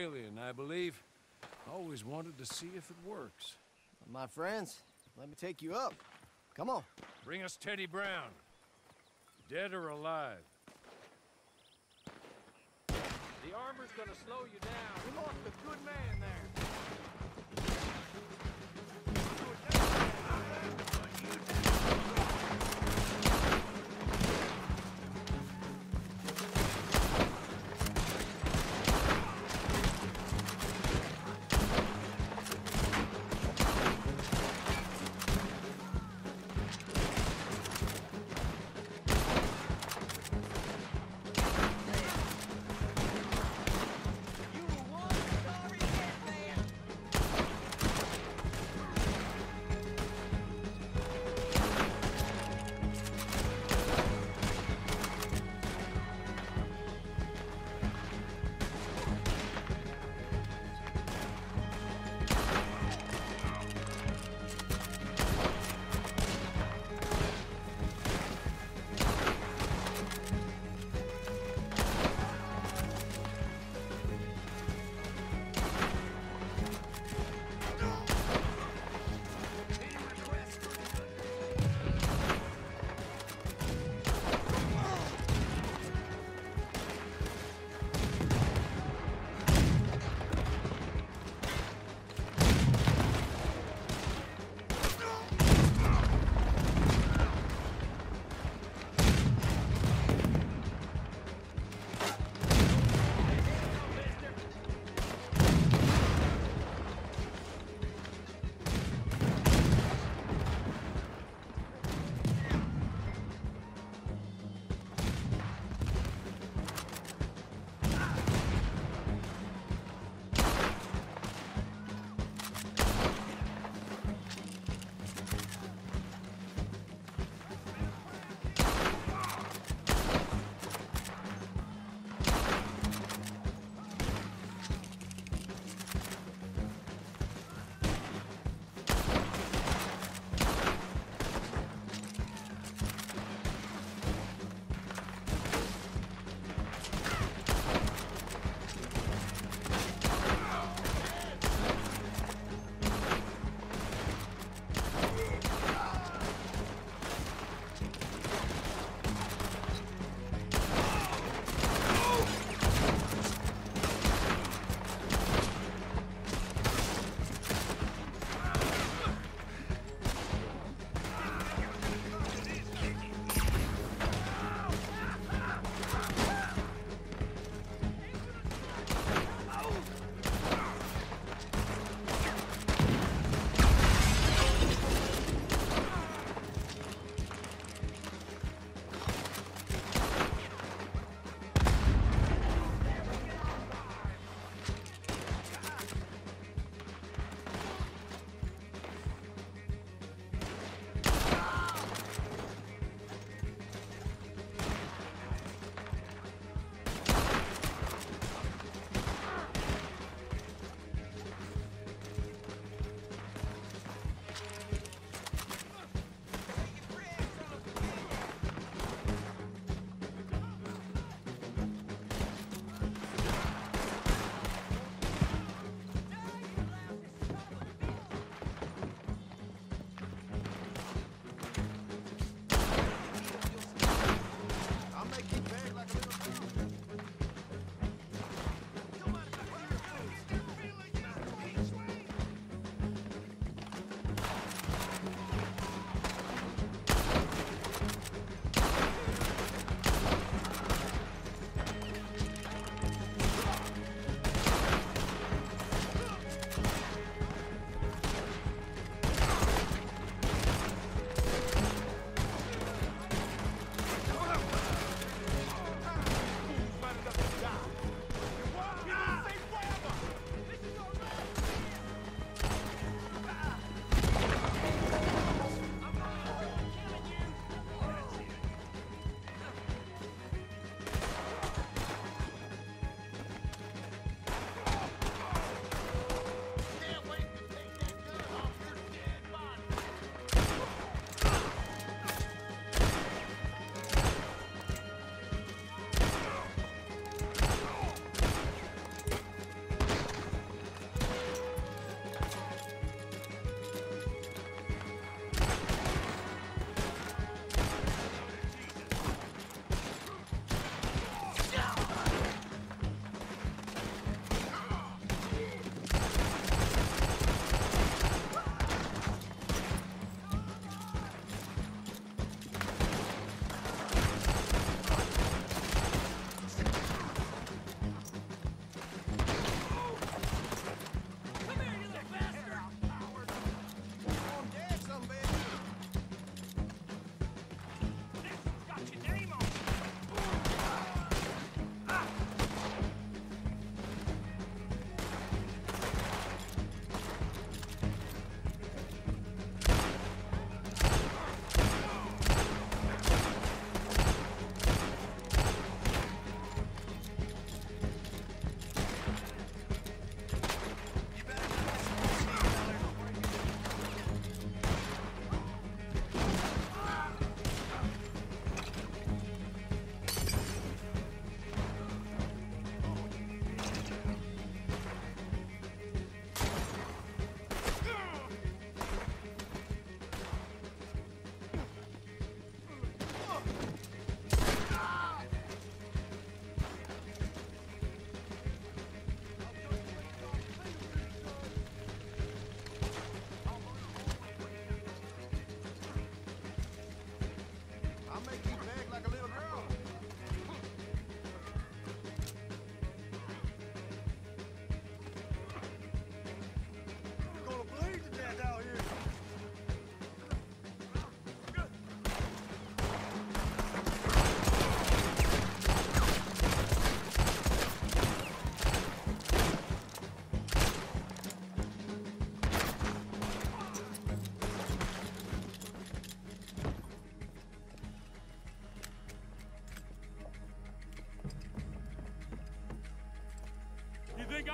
Alien, I believe. Always wanted to see if it works. My friends, let me take you up. Come on. Bring us Teddy Brown. Dead or alive. The armor's gonna slow you down. We lost a good man there. You were one sorry dead man.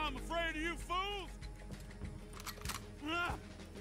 I'm afraid of you fools! Ah!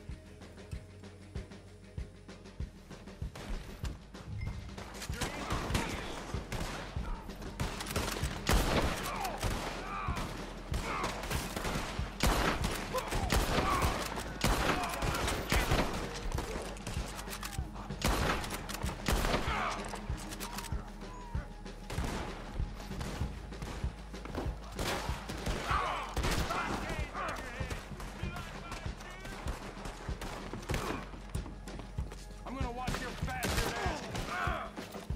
I'm gonna watch your bastard ass.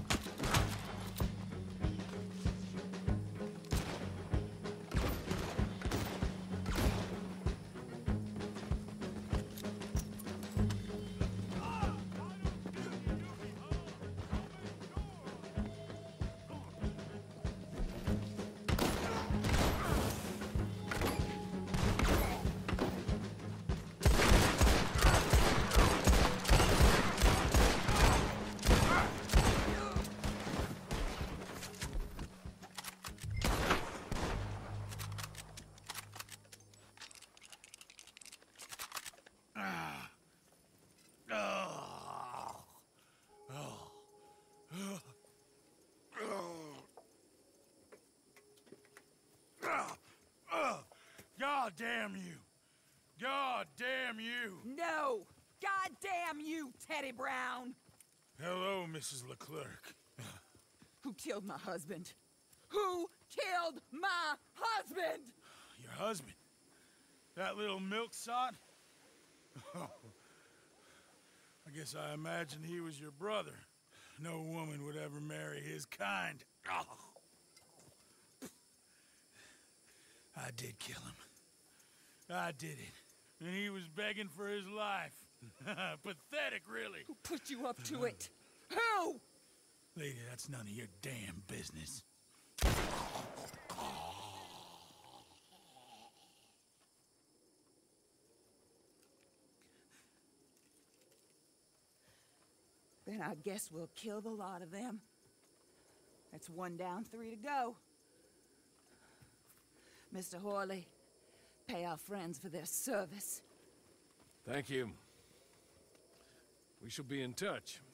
God damn you! God damn you! No! God damn you, Teddy Brown! Hello, Mrs. Leclerc. Who killed my husband? Who killed my husband? Your husband? That little milksot? Oh, I guess I imagined he was your brother. No woman would ever marry his kind. Oh. I did kill him. I did it. And he was begging for his life. Pathetic, really. Who put you up to it? Who? Lady, that's none of your damn business. Then I guess we'll kill the lot of them. That's 1 down, 3 to go. Mr. Horley, pay our friends for their service. Thank you. We shall be in touch.